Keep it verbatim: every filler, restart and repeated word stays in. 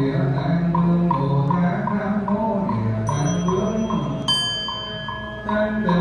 Địa Tạng Vương Bồ Tát, Nam mô Địa Tạng Vương. Tánh